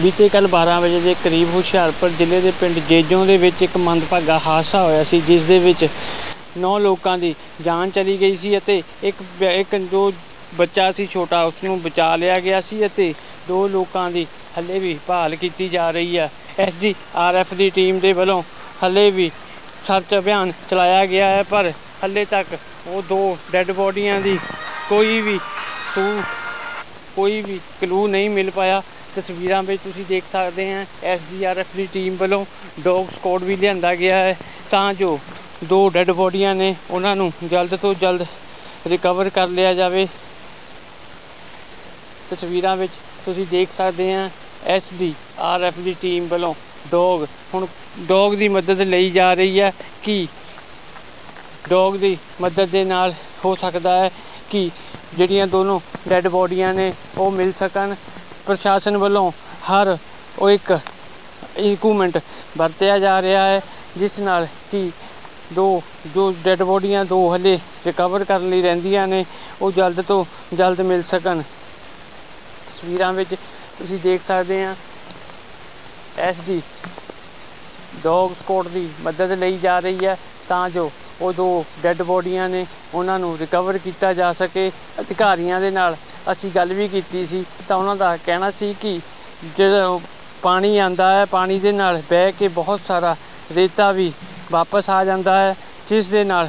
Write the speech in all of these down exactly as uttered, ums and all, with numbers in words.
बीते कल बारह बजे के करीब हुशियारपुर जिले के पिंड जेजों के विच एक मंदभागा हादसा होया सी, जिस दे विच नौ लोगों की जान चली गई सी अते एक एक जो बच्चा सी छोटा उसनूं बचा लिया गया सी अते दो लोगों की हले भी भाल की जा रही है। एस डी आर एफ की टीम के वलों हले भी सर्च अभियान चलाया गया है, पर हले तक वो दो डैड बॉडियां की कोई भी तू कोई भी क्लू नहीं मिल पाया। तस्वीरां में तुसीं देख सकते हैं एस डी आर एफ की टीम वालों डॉग स्क्वाड भी लिया गया है तां जो दो डैड बॉडियां ने उन्होंने जल्द तो जल्द रिकवर कर लिया जाए। तस्वीरां में तुसीं देख सकते हैं एस डी आर एफ की टीम वालों डॉग हुण डॉग की मदद ली जा रही है कि डॉग की मदद के नाल हो सकता है कि जिहड़ियां दोनों डैड बॉडियां ने वो मिल सकन। प्रशासन वालों हर वो एक इक्विपमेंट वरत्या जा रहा है जिस नाल कि दो जो डैड बॉडियां दो हले रिकवर कर ली रहिंदियां ने वो जल्द तो जल्द मिल सकन। तस्वीरां विच तुसीं देख सकते हैं एस डी डॉग स्क्वाड की मदद ली जा रही है तां जो वो दो डैड बॉडियां ने उन्होंने रिकवर किया जा सके। अधिकारियों के नाल असी गल भी की सी तां उन्हां दा कहना सी कि जो पानी आंदा है पानी दे नाल बह के बहुत सारा रेता भी वापस आ जाता है, जिस दे नाल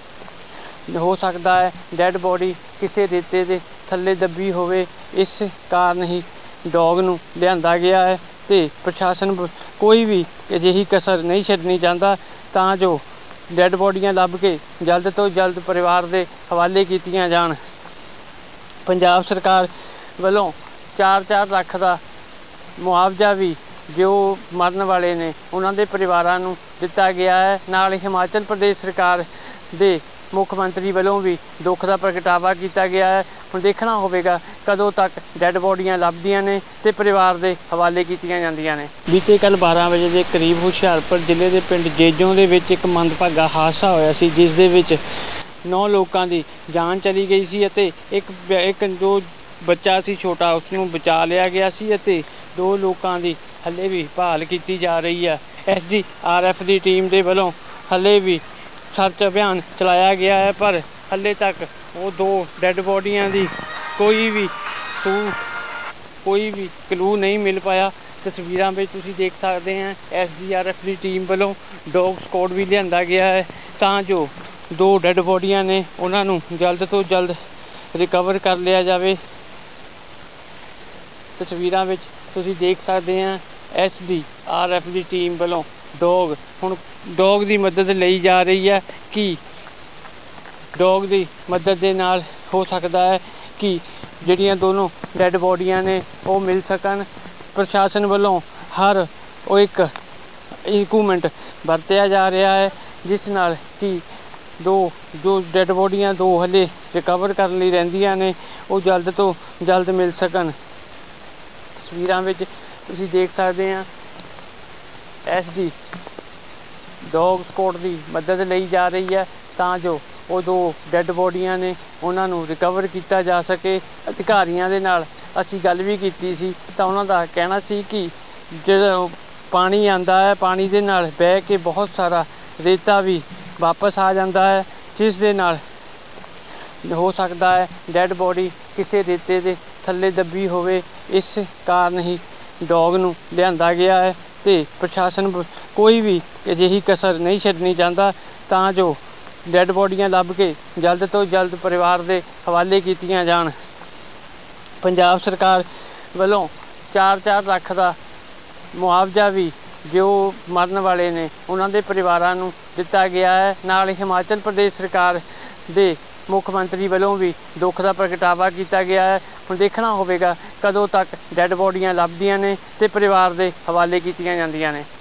हो सकता है डैड बॉडी किसी रेते के थल्ले दबी होवे। इस कारण ही डॉग नूं लिआंदा गया है तो प्रशासन कोई भी अजिही कसर नहीं छड्डनी चाहता तां जो डैड बॉडियां लभ के जल्द तो जल्द परिवार के हवाले कीतियां जाण। पंजाब सरकार वालों चार चार लाख का मुआवजा भी जो मरन वाले ने उन्होंने परिवारों को दिता गया है। नाल हिमाचल प्रदेश सरकार के मुख्यमंत्री वालों भी दुख का प्रगटावा किया गया है। हुण देखना होगा कदों तक डैड बॉडियां लभदियां ने ते परिवार के हवाले कीतियां जांदियां ने। बीते कल बारह बजे के करीब हुशियारपुर जिले के पिंड जेजों के विच एक मंदभागा हादसा होया सी, जिस दे विच नौ लोगों की जान चली गई सी अते एक एक जो बच्चा सी छोटा उसनूं बचा लिया गया सी अते दो लोगों की हले भी भाल की जा रही है। एस डी आर एफ की टीम के वलों हले भी सर्च अभियान चलाया गया है, पर हले तक वो दो डैड बॉडियां की कोई भी तू कोई भी क्लू नहीं मिल पाया। तस्वीरां में तुसीं देख सकते हैं एस डी आर एफ की टीम वालों डॉग स्क्वाड भी लिया गया है तां जो दो डैड बॉडियां ने उन्होंने जल्द तो जल्द रिकवर कर लिया जाए। तस्वीरां में तुसीं देख सकते हैं एस डी आर एफ की टीम वालों डॉग हुण डॉग की मदद ली जा रही है कि डॉग की मदद के नाल हो सकता है कि जिहड़ियां दोनों डैड बॉडियां ने वो मिल सकन। प्रशासन वालों हर वो एक इक्विपमेंट वरत्या जा रहा है जिस नाल कि दो जो डैड बॉडियां दो हले रिकवर कर ली रहिंदियां ने वो जल्द तो जल्द मिल सकन। तस्वीरां विच तुसीं देख सकते हैं एस डी डॉग स्क्वाड की मदद ली जा रही है तां जो वो दो डैड बॉडियां ने उन्होंने रिकवर किया जा सके। अधिकारियों के नाल असी गल भी की सी तां उन्हां दा कहना सी कि जो पानी आंदा है पानी दे नाल बह के बहुत सारा रेता भी वापस आ जाता है, जिस दे नाल हो सकता है डैड बॉडी किसी रेते के थल्ले दबी होवे। इस कारण ही डॉग नूं लिआंदा गया है तो प्रशासन कोई भी अजिही कसर नहीं छड्डनी चाहता तां जो डैड बॉडियां लभ के जल्द तो जल्द परिवार के हवाले कीतियां जाण। पंजाब सरकार वालों चार चार लाख का मुआवजा भी जो मरन वाले ने उन्होंने परिवारों को दिता गया है। नाल हिमाचल प्रदेश सरकार के मुख्यमंत्री वालों भी दुख का प्रगटावा किया गया है। हुण देखना होगा कदों तक डैड बॉडियां लभदियां ने ते परिवार के हवाले कीतियां जांदियां ने।